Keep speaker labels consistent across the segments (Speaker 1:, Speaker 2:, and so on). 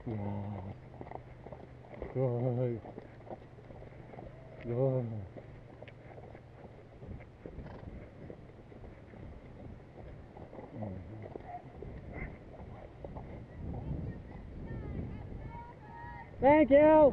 Speaker 1: Yeah. Good. Good. Thank you.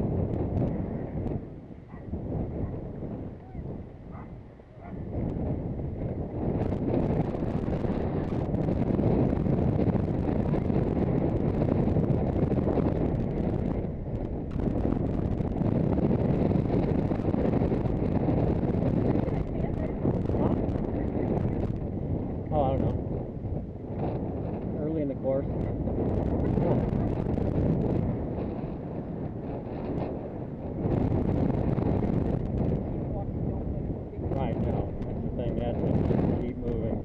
Speaker 1: Oh, I don't know. Early in the course. Right, no. That's the thing. That's it. Just keep moving.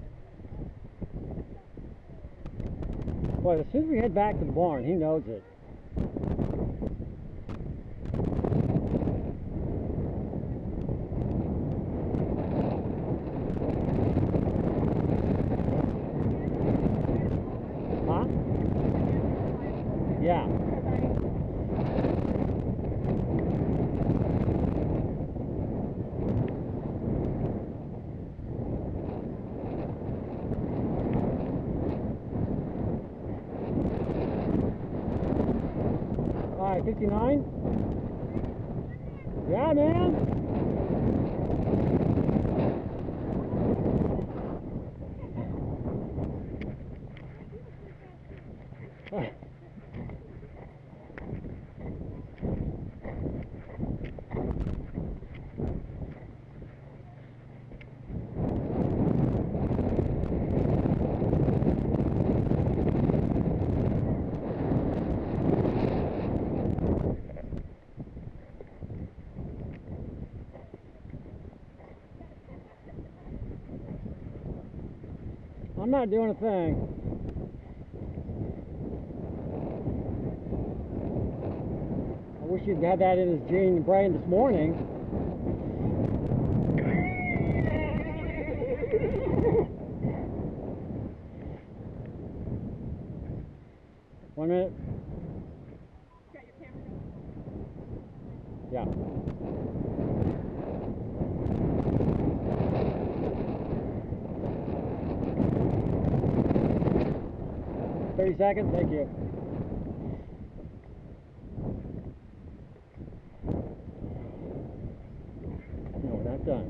Speaker 1: Boy, as soon as we head back to the barn, he knows it. Huh? Yeah. All right, 59? Yeah, man. I'm not doing a thing. I wish you'd had that in his gene brain this morning. One minute. Yeah. $30, thank you. No, we're not done.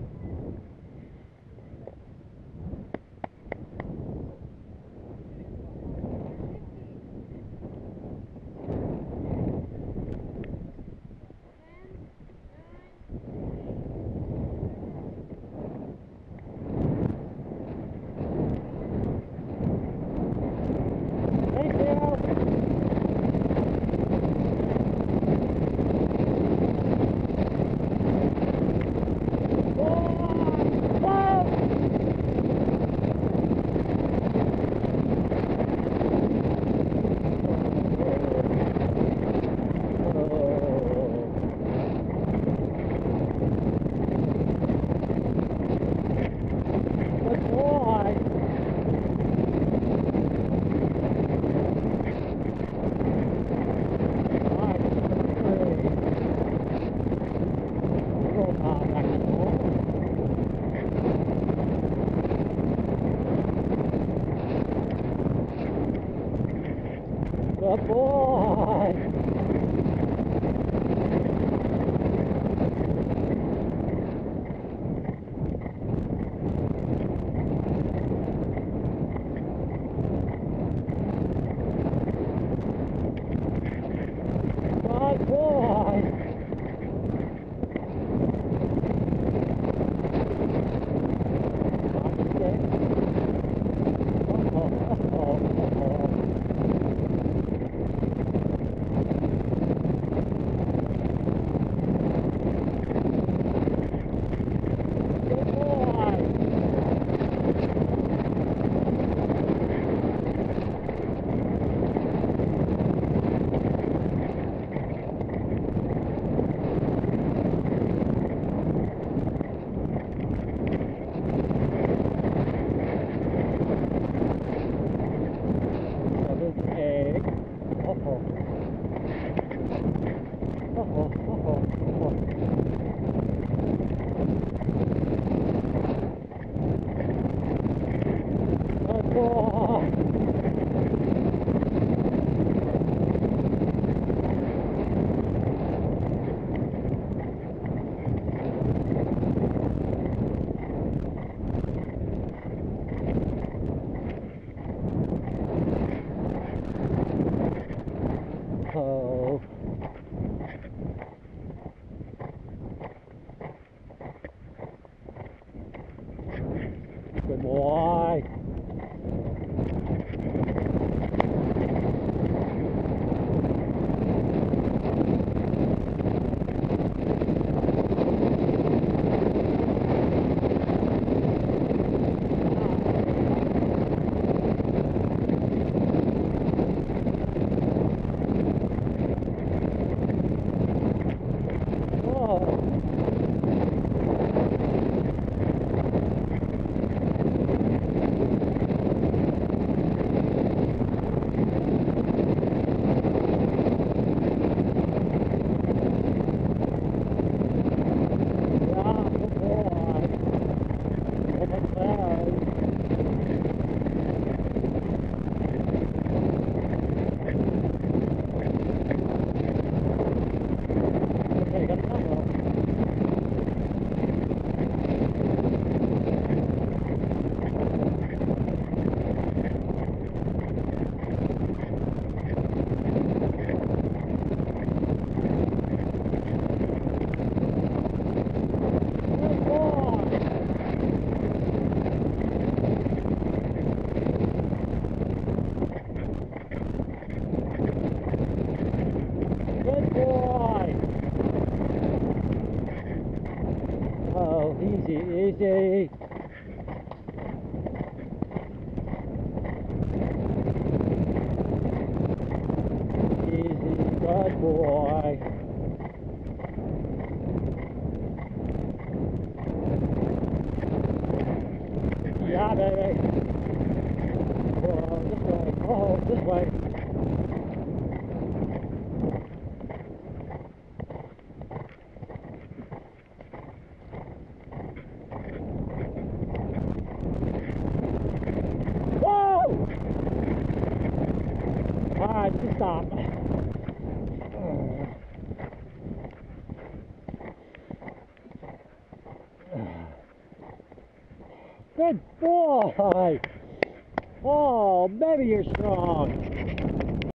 Speaker 1: Thank you. Good boy. Good boy. Oh. Good boy. Good boy. Oh, easy, easy. Easy, good boy. Yeah, baby. Oh, this way. Oh, this way. Whoa! Alright, just stop. Good boy! Oh, baby, you're strong.